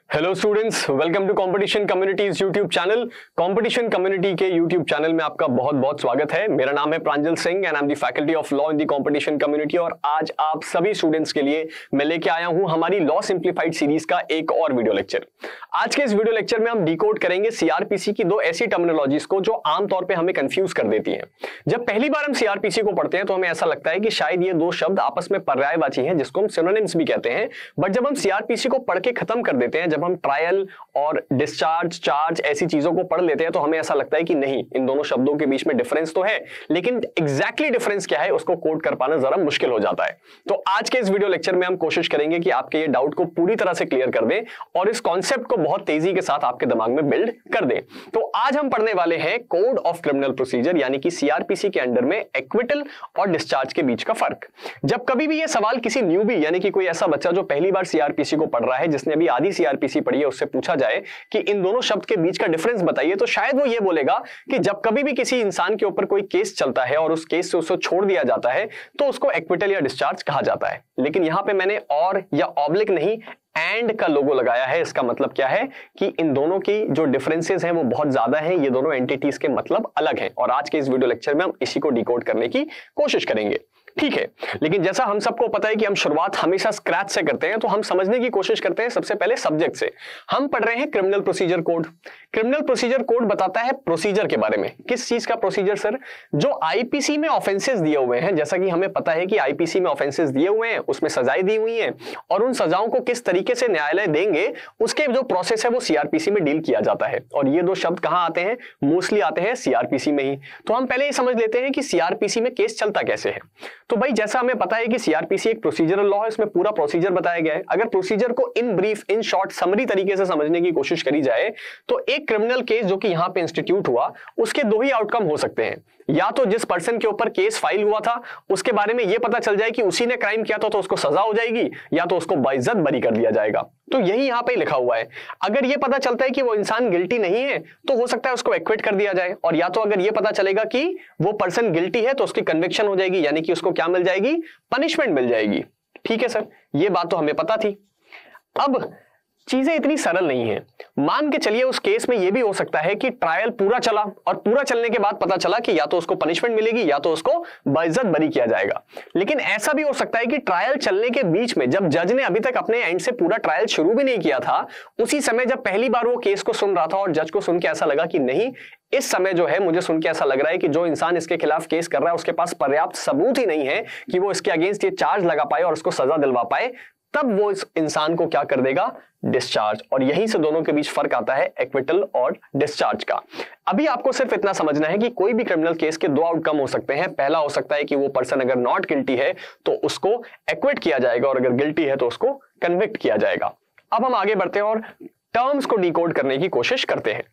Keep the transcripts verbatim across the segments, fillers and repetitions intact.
Hello students, welcome to competition communities YouTube channel. Competition community के YouTube channel में आपका बहुत बहुत स्वागत है। मेरा नाम है Pranjal Singh and I am the faculty of law in the competition community. और आज आप सभी स्टूडेंट्स के लिए मैं लेके आया हूं हमारी लॉ सिंप्लीफाइड सीरीज का एक और वीडियो लेक्चर। आज के इस वीडियो लेक्चर में हम डिकोड करेंगे सीआरपीसी की दो ऐसी टर्मिनोलॉजीज को जो आमतौर पर हमें कंफ्यूज कर देती है। जब पहली बार हम सीआरपीसी को पढ़ते हैं तो हमें ऐसा लगता है कि शायद ये दो शब्द आपस में पर्यायवाची हैं, जिसको हम सिनोनिम्स भी कहते हैं। बट जब हम सीआरपीसी को पढ़ के खत्म कर देते हैं, जब हम ट्रायल और डिस्चार्ज, चार्ज ऐसी चीजों को पढ़ लेते हैं, तो हमें ऐसा लगता है कि नहीं, इन दोनों शब्दों के बीच में डिफरेंस तो है, लेकिन एग्जैक्टली डिफरेंस क्या है उसको कोड कर पाना जरा मुश्किल हो जाता है। तो आज के इस वीडियो लेक्चर में हम कोशिश करेंगे कि आपके ये डाउट को पूरी तरह से क्लियर कर दें और इस कॉन्सेप्ट को बहुत तेजी के साथ आपके दिमाग में बिल्ड कर दें। तो आज हम पढ़ने वाले हैं कोड ऑफ क्रिमिनल प्रोसीजर, यानी कि सीआरपीसी के अंडर में एक्विटल और डिस्चार्ज के बीच का फर्क। जब कभी भी ये सवाल किसी न्यूबी यानी कि कोई ऐसा बच्चा जो पहली बार सीआरपीसी को पढ़ रहा है, जिसने अभी आधी सीआरपीसी पढ़ी है, उससे पूछा जाए कि इन दोनों शब्द के बीच का डिफरेंस बताइए, तो शायद वो ये बोलेगा कि जब कभी भी किसी इंसान के ऊपर कोई केस चलता है और उस केस से उसको छोड़ दिया जाता है तो उसको एक्विटल या डिस्चार्ज कहा जाता है। लेकिन यहां पे मैंने और या ऑब्लिक नहीं, एंड का लोगो लगाया है। इसका मतलब क्या है कि इन दोनों की जो डिफरेंसेस हैं वो बहुत ज्यादा हैं, ये दोनों एंटिटीज के मतलब अलग हैं। और आज के इस वीडियो लेक्चर में हम इसी को डिकोड करने की कोशिश करेंगे, ठीक है। लेकिन जैसा हम सबको पता है कि हम शुरुआत हमेशा स्क्रैच से करते हैं, तो हम समझने की कोशिश करते हैं सबसे पहले सब्जेक्ट से। हम पढ़ रहे हैं criminal procedure code. Criminal procedure code बताता है प्रोसीजर के बारे में। किस चीज का प्रोसीजर सर? जो आईपीसी में ऑफेंसेस दिए हुए हैं, जैसा कि हमें पता है कि आईपीसी में ऑफेंसेस दिए हुए हैं, उसमें सजाएं दी हुई हैं, और उन सजाओं को किस तरीके से न्यायालय देंगे उसके जो प्रोसेस है वो सीआरपीसी में डील किया जाता है। और ये दो शब्द कहां आते हैं? मोस्टली आते हैं सीआरपीसी में ही। तो हम पहले ये समझ लेते हैं कि सीआरपीसी में केस चलता कैसे है। तो भाई जैसा हमें पता है कि सीआरपीसी एक प्रोसीजरल लॉ है, इसमें पूरा प्रोसीजर बताया गया है। अगर प्रोसीजर को in brief, in short, summary तरीके से समझने की कोशिश करी जाए तो एक क्रिमिनल केस जो कि यहां पे इंस्टीट्यूट हुआ, उसके दो ही आउटकम हो सकते हैं। या तो जिस पर्सन के ऊपर केस फाइल हुआ था उसके बारे में यह पता चल जाए कि उसी ने क्राइम किया था तो उसको सजा हो जाएगी, या तो उसको बाइज्जत बरी कर दिया जाएगा। तो यही यहां पे लिखा हुआ है। अगर यह पता चलता है कि वो इंसान गिल्टी नहीं है तो हो सकता है उसको एक्विट कर दिया जाए, और या तो अगर यह पता चलेगा कि वो पर्सन गिल्टी है तो उसकी कन्विक्शन हो जाएगी, यानी कि उसको क्या मिल जाएगी? पनिशमेंट मिल जाएगी। ठीक है सर, ये बात तो हमें पता थी। अब चीजें इतनी सरल नहीं है। मान के चलिए उस केस में यह भी हो सकता है कि ट्रायल पूरा चला और पूरा चलने के बाद पता चला कि या तो उसको पनिशमेंट मिलेगी या तो उसको बाइज्जत बरी किया जाएगा। लेकिन ऐसा भी हो सकता है कि ट्रायल चलने के बीच में, जब जज ने अभी तक अपने एंड से पूरा ट्रायल शुरू भी नहीं किया था, उसी समय जब पहली बार वो केस को सुन रहा था और जज को सुन के ऐसा लगा कि नहीं, इस समय जो है मुझे सुन के ऐसा लग रहा है कि जो इंसान इसके खिलाफ केस कर रहा है उसके पास पर्याप्त सबूत ही नहीं है कि वो इसके अगेंस्ट ये चार्ज लगा पाए और उसको सजा दिलवा पाए, तब वो इस इंसान को क्या कर देगा? डिस्चार्ज। और यहीं से दोनों के बीच फर्क आता है एक्विटल और डिस्चार्ज का। अभी आपको सिर्फ इतना समझना है कि कोई भी क्रिमिनल केस के दो आउटकम हो सकते हैं। पहला हो सकता है कि वो पर्सन अगर नॉट गिल्टी है तो उसको एक्विट किया जाएगा, और अगर गिल्टी है तो उसको कन्विक्ट किया जाएगा। अब हम आगे बढ़ते हैं और टर्म्स को डिकोड करने की कोशिश करते हैं।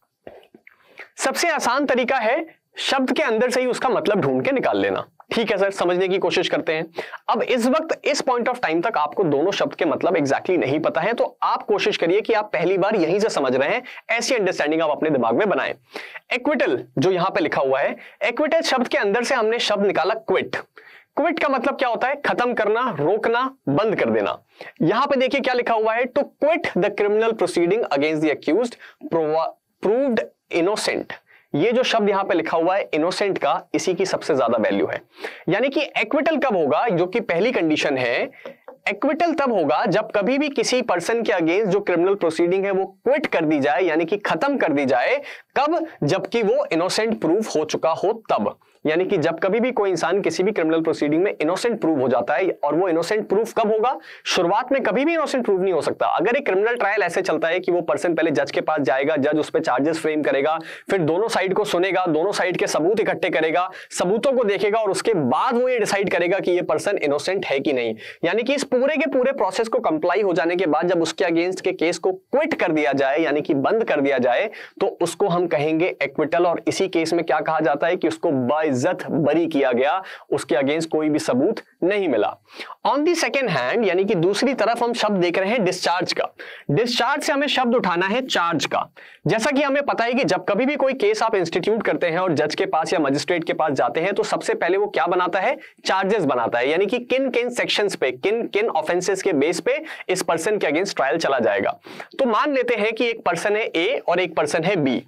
सबसे आसान तरीका है शब्द के अंदर से ही उसका मतलब ढूंढ के निकाल लेना। ठीक है सर, समझने की कोशिश करते हैं। अब इस वक्त, इस पॉइंट ऑफ टाइम तक आपको दोनों शब्द के मतलब एग्जैक्टली नहीं पता है, तो आप कोशिश करिए कि आप पहली बार यहीं से समझ रहे हैं, ऐसी अंडरस्टैंडिंग आप अपने दिमाग में बनाएं। एक्विटल जो यहां पे लिखा हुआ है, एक्विटल शब्द के अंदर से हमने शब्द निकाला क्विट। क्विट का मतलब क्या होता है? खत्म करना, रोकना, बंद कर देना। यहां पे देखिए क्या लिखा हुआ है, to quit the criminal proceeding against the accused proved innocent. ये जो शब्द यहां पे लिखा हुआ है इनोसेंट का, इसी की सबसे ज्यादा वैल्यू है। यानी कि एक्विटल कब होगा? जो कि पहली कंडीशन है, एक्विटल तब होगा जब कभी भी किसी पर्सन के अगेंस्ट जो क्रिमिनल प्रोसीडिंग है वो क्विट कर दी जाए, यानी कि खत्म कर दी जाए। कब? जबकि वो इनोसेंट प्रूफ हो चुका हो तब। यानी कि जब कभी भी कोई इंसान किसी भी क्रिमिनल प्रोसीडिंग में इनोसेंट प्रूव हो जाता है, और वो इनोसेंट प्रूफ कब होगा? शुरुआत में कभी भी इनोसेंट प्रूव नहीं हो सकता। अगर एक क्रिमिनल ट्रायल ऐसे चलता है कि वो पर्सन पहले जज के पास जाएगा, जज उस पर चार्जेस फ्रेम करेगा, फिर दोनों साइड को सुनेगा, दोनों साइड के सबूत इकट्ठे करेगा, सबूतों को देखेगा, और उसके बाद वो ये डिसाइड करेगा कि ये पर्सन इनोसेंट है कि नहीं। यानी कि इस पूरे के पूरे प्रोसेस को कंप्लाई हो जाने के बाद जब उसके अगेंस्ट के केस को क्विट कर दिया जाए, यानी कि बंद कर दिया जाए, तो उसको हम कहेंगे एक्विटल। और इसी केस में क्या कहा जाता है कि उसको बाय बाइज्जत बरी किया गया, उसके अगेंस्ट कोई भी सबूत नहीं मिला। ऑन दी सेकेंड हैंड यानी कि दूसरी तरफ हम शब्द देख रहे हैं डिस्चार्ज का। डिस्चार्ज से हमें शब्द उठाना है चार्ज का। जैसा कि हमें पता है कि जब कभी भी कोई केस आप इंस्टीट्यूट करते हैं और जज के पास या मजिस्ट्रेट के पास जाते हैं तो सबसे पहले वो क्या बनाता है, चार्जेस बनाता है, यानी कि किन किन सेक्शंस पे, किन किन ऑफेंसेस के बेस पे इस पर्सन के अगेंस्ट ट्रायल चला जाएगा। तो मान लेते हैं कि एक पर्सन है ए और एक पर्सन है बी।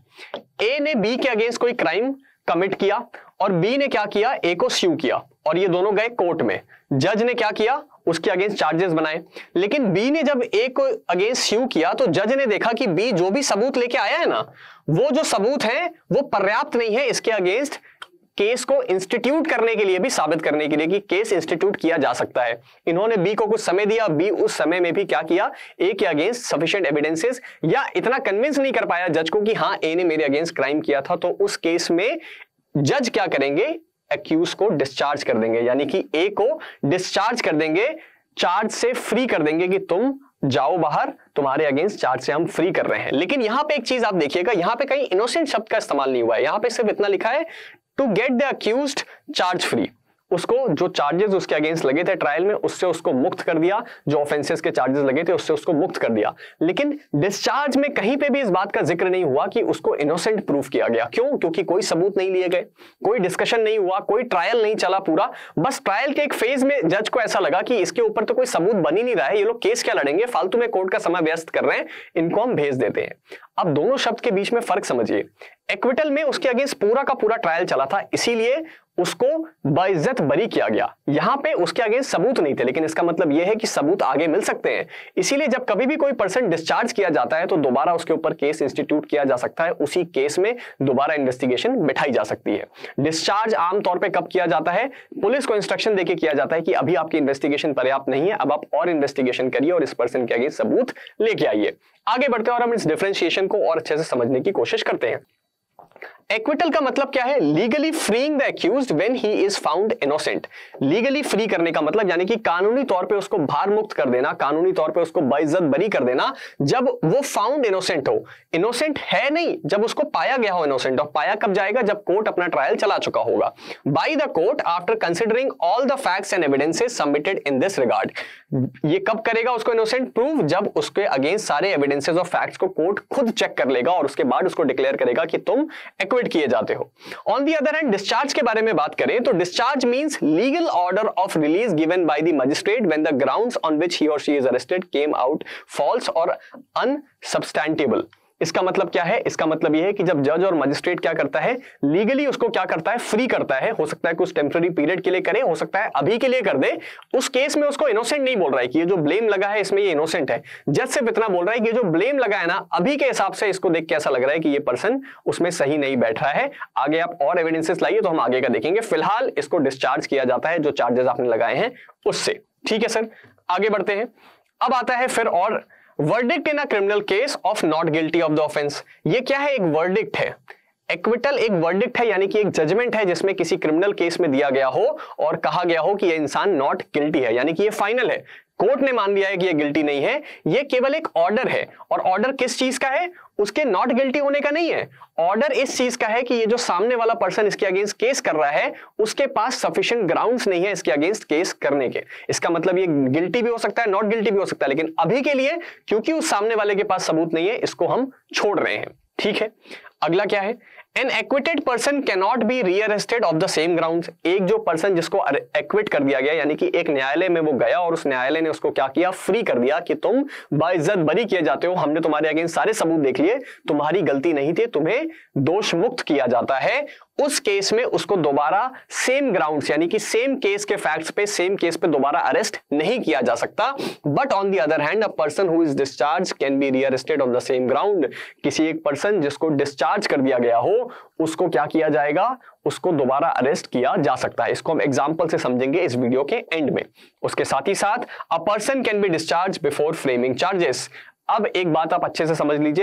ए ने बी के अगेंस्ट कोई क्राइम कमिट किया और बी ने क्या किया, ए को स्यू किया और ये दोनों गए कोर्ट में। जज ने क्या किया, उसके अगेंस्ट चार्जेस बनाए। लेकिन बी ने जब ए को अगेंस्ट स्यू किया तो जज ने देखा कि बी जो भी सबूत लेके आया है ना, वो जो सबूत है वो पर्याप्त नहीं है इसके अगेंस्ट केस को इंस्टीट्यूट करने के लिए, भी साबित करने के लिए कि केस इंस्टीट्यूट किया जा सकता है। इन्होंने बी को कुछ समय दिया, बी उस समय में भी क्या किया, ए के अगेंस्ट सफिशिएंट एविडेंसेस या इतना कन्विंस नहीं कर पाया जज को कि हां ए ने मेरे अगेंस्ट क्राइम किया था। तो उस केस में जज क्या करेंगे, एक्यूज को डिस्चार्ज कर देंगे, यानी कि ए को डिस्चार्ज कर देंगे, चार्ज से फ्री कर देंगे कि तुम जाओ बाहर, तुम्हारे अगेंस्ट चार्ज से हम फ्री कर रहे हैं। लेकिन यहां पे एक चीज आप देखिएगा, यहां पे कहीं इनोसेंट शब्द का इस्तेमाल नहीं हुआ है, यहां पे सिर्फ इतना लिखा है to get the accused charge free. उसको जो चार्जेस उसके अगेंस्ट लगे थे ट्रायल में, उससे उसको मुक्त कर दिया, जो ऑफेंसेस के चार्जेस लगे थे उससे उसको मुक्त कर दिया। लेकिन डिस्चार्ज में कहीं पे भी इस बात का जिक्र नहीं हुआ कि उसको इनोसेंट प्रूफ किया गया। क्यों? क्योंकि कोई सबूत नहीं लिए गए, कोई डिस्कशन नहीं हुआ, कोई ट्रायल नहीं चला पूरा। बस ट्रायल के एक फेज में जज को ऐसा लगा कि इसके ऊपर तो कोई सबूत बन ही नहीं रहा है, ये लोग केस क्या लड़ेंगे, फालतू में कोर्ट का समय व्यस्त कर रहे हैं, इनको हम भेज देते हैं। अब दोनों शब्द के बीच में फर्क समझिए। एक्विटल में उसके अगेंस्ट पूरा का पूरा ट्रायल चला था, इसीलिए उसको बाइज्जत बरी किया गया। यहां पे उसके अगेंस्ट सबूत नहीं थे, लेकिन इसका मतलब यह है कि सबूत आगे मिल सकते हैं। इसीलिए जब कभी भी कोई पर्सन डिस्चार्ज किया जाता है तो दोबारा उसके ऊपर केस इंस्टीट्यूट किया जा सकता है, उसी केस में दोबारा इन्वेस्टिगेशन बिठाई जा सकती है। डिस्चार्ज आमतौर पर कब किया जाता है, पुलिस को इंस्ट्रक्शन देके किया जाता है कि अभी आपकी इन्वेस्टिगेशन पर्याप्त नहीं है, अब आप और इन्वेस्टिगेशन करिए और इस पर्सन के अगेंस्ट सबूत लेके आइए। आगे बढ़ते हैं और हम इस डिफरेंशिएशन को और अच्छे से समझने की कोशिश करते हैं। एक्विटल का मतलब क्या है, legally freeing the accused when he is found innocent. Legally free करने का मतलब यानी कि कानूनी तौर पे उसको भार मुक्त कर देना, कानूनी तौर पे उसको बाइज्जत बरी कर देना जब वो फाउंड इनोसेंट हो। इनोसेंट है नहीं, जब उसको पाया गया हो इनोसेंट। और पाया कब जाएगा, जब कोर्ट अपना ट्रायल चला चुका होगा। By the court after considering all the facts and evidences submitted in this regard. ये कब करेगा उसको इनोसेंट प्रूव, जब उसके अगेंस्ट सारे एविडेंसेस और फैक्ट्स को कोर्ट खुद चेक कर लेगा और उसके बाद उसको डिक्लेयर करेगा कि तुम एक्विट किए जाते हो। On the other hand discharge के बारे में बात करें तो discharge means legal order of release given by the magistrate when the grounds on which he or she is arrested came out false or unsubstantiable. इसका मतलब क्या है, इसका मतलब यह है कि जब जज और मजिस्ट्रेट क्या करता है, लीगली उसको क्या करता है, फ्री करता है। हो सकता है कुछ टेम्पररी पीरियड के लिए करे, हो सकता है अभी के लिए कर दे। उस केस में उसको इनोसेंट नहीं बोल रहा है कि ये जो ब्लेम लगा है इसमें ये इनोसेंट है। जज सिर्फ इतना बोल रहा है कि ये जो ब्लेम लगा है ना, अभी के हिसाब से इसको देख के ऐसा लग रहा है कि ये पर्सन उसमें सही नहीं बैठ रहा है। आगे आप और एविडेंसेस लाइए तो हम आगे का देखेंगे। फिलहाल इसको डिस्चार्ज किया जाता है जो चार्जेस आपने लगाए हैं उससे। ठीक है सर, आगे बढ़ते हैं। अब आता है फिर or verdict in a criminal case of not guilty of the offence. ये क्या है, एक वर्डिक्ट है। एक्विटल एक वर्डिक्ट है, यानी कि एक जजमेंट है जिसमें किसी क्रिमिनल केस में दिया गया हो और कहा गया हो कि यह इंसान नॉट गिल्टी है, यानी कि ये फाइनल है। कोर्ट ने मान लिया है कि ये गिल्टी नहीं है। ये केवल एक ऑर्डर है, और ऑर्डर किस चीज का है, उसके नॉट गिल्टी होने का नहीं है। ऑर्डर इस चीज का है कि ये जो सामने वाला पर्सन इसके अगेंस्ट केस कर रहा है उसके पास सफिशिएंट ग्राउंड्स नहीं है इसके अगेंस्ट केस करने के। इसका मतलब ये गिल्टी भी हो सकता है, नॉट गिल्टी भी हो सकता है, लेकिन अभी के लिए क्योंकि उस सामने वाले के पास सबूत नहीं है इसको हम छोड़ रहे हैं। ठीक है, अगला क्या है, an acquitted person cannot be rearrested of the same grounds. एक जो पर्सन जिसको एक्विट कर दिया गया, यानी कि एक न्यायालय में वो गया और उस न्यायालय ने उसको क्या किया, फ्री कर दिया कि तुम बाइज्जत बरी किए जाते हो, हमने तुम्हारे अगेंस्ट सारे सबूत देख लिए, तुम्हारी गलती नहीं थी, तुम्हें दोष मुक्त किया जाता है। उस केस में उसको दोबारा सेम ग्राउंड्स यानी कि सेम केस के फैक्ट्स पे, सेम केस पे दोबारा अरेस्ट नहीं किया जा सकता। But on the other hand a person who is discharge can be rearrested on the same ground. किसी एक पर्सन जिसको डिस्चार्ज कर दिया गया हो उसको क्या किया जाएगा, उसको दोबारा अरेस्ट किया जा सकता है। इसको हम एग्जांपल से समझेंगे इस वीडियो के एंड में। उसके साथ ही साथ a person can be discharge before framing charges. अब एक बात आप अच्छे से समझ लीजिए,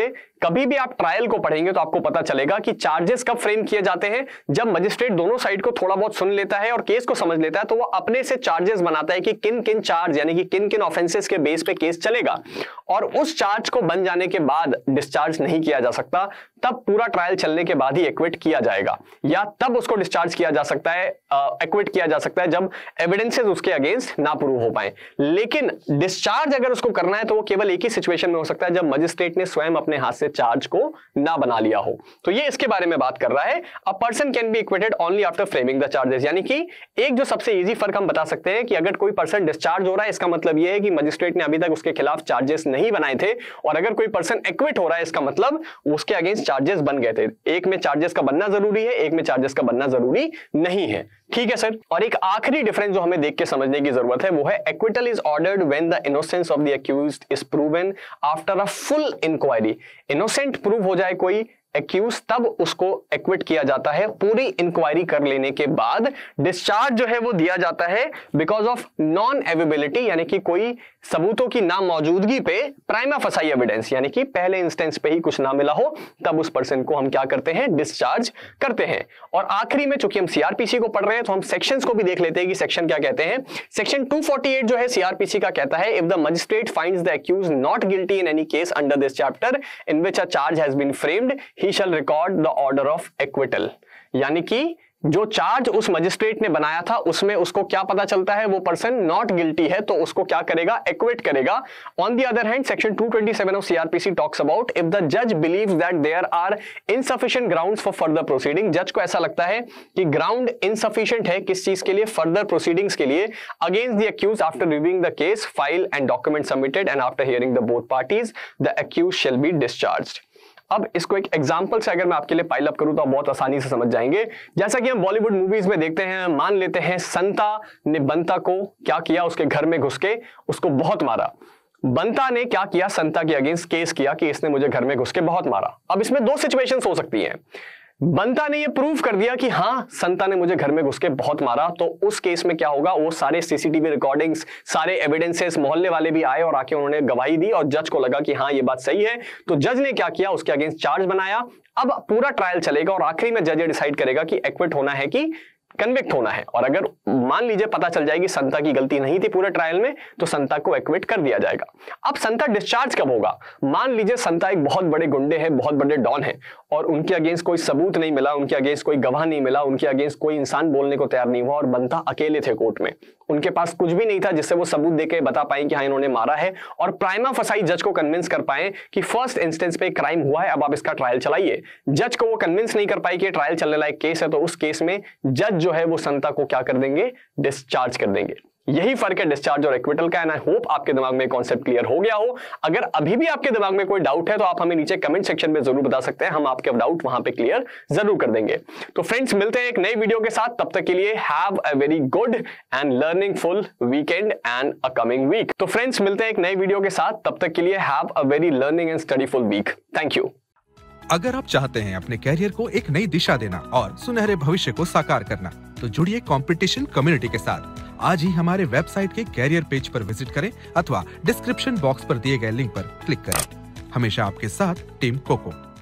कभी भी आप ट्रायल को पढ़ेंगे तो आपको पता चलेगा कि चार्जेस कब फ्रेम किए जाते हैं, जब मजिस्ट्रेट दोनों साइड को थोड़ा बहुत सुन लेता है और केस को समझ लेता है, तो वो अपने से चार्जेस बनाता है कि किन किन चार्ज यानी कि किन किन ऑफेंसेस के बेस पे केस चलेगा, और उस चार्ज को बन जाने के बाद डिस्चार्ज नहीं किया जा सकता, तब पूरा ट्रायल चलने के बाद ही एक्विट किया जाएगा, या तब उसको डिस्चार्ज किया जा सकता है, एक्विट किया जा सकता है जब एविडेंसेस उसके अगेंस्ट ना प्रूव हो पाए। लेकिन डिस्चार्ज अगर उसको करना है तो वो केवल एक ही सिचुएशन में हो सकता है, जब मजिस्ट्रेट ने स्वयं अपने हाथ से चार्ज को ना बना लिया हो। तो ये इसके बारे में बात कर रहा है, a person can be acquitted only after framing the charges. यानी कि एक जो सबसे इजी फर्क हम बता सकते हैं कि अगर कोई पर्सन डिस्चार्ज हो रहा है, इसका मतलब यह है कि मजिस्ट्रेट ने अभी तक उसके खिलाफ चार्जेस नहीं बनाए थे, और अगर कोई पर्सन एक्विट हो रहा है, इसका मतलब उसके अगेंस्ट चार्जेस बन गए थे। एक में चार्जेस का बनना जरूरी है, एक में चार्जेस का बनना जरूरी नहीं है। ठीक है सर। और एक आखिरी डिफरेंस जो हमें देख के समझने की जरूरत है वो है acquittal is ordered when the innocence of the accused is proven after a full inquiry. Innocent prove हो जाए कोई एक्यूज, तब उसको एक्विट किया जाता है पूरी इंक्वायरी कर लेने के बाद। डिस्चार्ज जो है वो दिया जाता है बिकॉज ऑफ नॉन एवेबिलिटी, यानी कि कोई सबूतों की ना मौजूदगी पे प्राइमा फसाई एविडेंस, यानी कि पहले इंस्टेंस पे ही कुछ ना मिला हो, तब उस पर्सन को हम क्या करते हैं, डिस्चार्ज करते हैं। और आखिरी में चूंकि हम सीआरपीसी को पढ़ रहे हैं तो हम सेक्शंस को भी देख लेते हैं कि सेक्शन क्या कहते हैं। सेक्शन टू फोर्टी एट जो है सीआरपीसी का कहता है, if the magistrate finds the accuse not guilty in any case under this chapter in which a charge has been framed, he shall record the order of acquittal। यानी कि जो charge उस magistrate ने बनाया था उसमें उसको क्या पता चलता है, वो पर्सन नॉट गिल्टी है, तो उसको क्या करेगा, एक्विट करेगा। On the other hand section two twenty seven of CrPC talks about if the जज believes that there are insufficient grounds for further proceeding. जज को ऐसा लगता है कि ग्राउंड इनसफिशिएंट है किस चीज के लिए, फर्दर प्रोसीडिंग्स के लिए, against the accuse after reviewing the case file and document submitted and after hearing the both parties the accuse shall be discharged. अब इसको एक एग्जांपल से अगर मैं आपके लिए पाइल अप करूं तो आप बहुत आसानी से समझ जाएंगे। जैसा कि हम बॉलीवुड मूवीज में देखते हैं, मान लेते हैं संता ने बंता को क्या किया, उसके घर में घुस के उसको बहुत मारा। बंता ने क्या किया, संता के अगेंस्ट केस किया कि इसने मुझे घर में घुस के बहुत मारा। अब इसमें दो सिचुएशंस हो सकती हैं। बंता ने ये प्रूव कर दिया कि हाँ संता ने मुझे घर में घुस के बहुत मारा, तो उस केस में क्या होगा, वो सारे सीसीटीवी रिकॉर्डिंग्स, सारे एविडेंसेस, मोहल्ले वाले भी आए और आके उन्होंने गवाही दी और जज को लगा कि हाँ ये बात सही है, तो जज ने क्या किया, उसके अगेंस्ट चार्ज बनाया। अब पूरा ट्रायल चलेगा और आखिरी में जज ये डिसाइड करेगा कि एक्विट होना है कि कन्विक्ट होना है। और अगर मान लीजिए पता चल जाएगी संता की गलती नहीं थी पूरे ट्रायल में, तो संता को एक्विट कर दिया जाएगा। अब संता डिस्चार्ज कब होगा, मान लीजिए संता एक बहुत बड़े गुंडे हैं, बहुत बड़े डॉन हैं, और उनके अगेंस्ट कोई सबूत नहीं मिला, उनके अगेंस्ट कोई गवाह नहीं मिला, उनके अगेंस्ट कोई इंसान बोलने को तैयार नहीं हुआ, और बंता अकेले थे कोर्ट में, उनके पास कुछ भी नहीं था जिससे वो सबूत देके बता पाए कि हाँ इन्होंने मारा है, और प्राइमा फसाई जज को कन्विंस कर पाए कि फर्स्ट इंस्टेंस पे क्राइम हुआ है, अब आप इसका ट्रायल चलाइए। जज को वो कन्विंस नहीं कर पाई कि ट्रायल चलने लायक केस है, तो उस केस में जज जो है वो संता को क्या कर देंगे, डिस्चार्ज कर देंगे। यही फर्क है डिस्चार्ज और एक्विटल का। एंड आई होप आपके दिमाग में कॉन्सेप्ट क्लियर हो गया हो। अगर अभी भी आपके दिमाग में कोई डाउट है तो आप हमें नीचे कमेंट सेक्शन में जरूर बता सकते हैं, हम आपके डाउट वहां पे क्लियर जरूर कर देंगे। तो फ्रेंड्स मिलते हैं एक नई वीडियो के साथ, तब तक के लिए have a very good and learning full weekend and a coming week. तो फ्रेंड्स मिलते हैं एक नई वीडियो के साथ, तब तक के लिए have a very learning and study full week. Thank you. अगर आप चाहते हैं अपने कैरियर को एक नई दिशा देना और सुनहरे भविष्य को साकार करना, तो जुड़िए कंपटीशन कम्युनिटी के साथ। आज ही हमारे वेबसाइट के कैरियर पेज पर विजिट करें अथवा डिस्क्रिप्शन बॉक्स पर दिए गए लिंक पर क्लिक करें। हमेशा आपके साथ टीम कोको।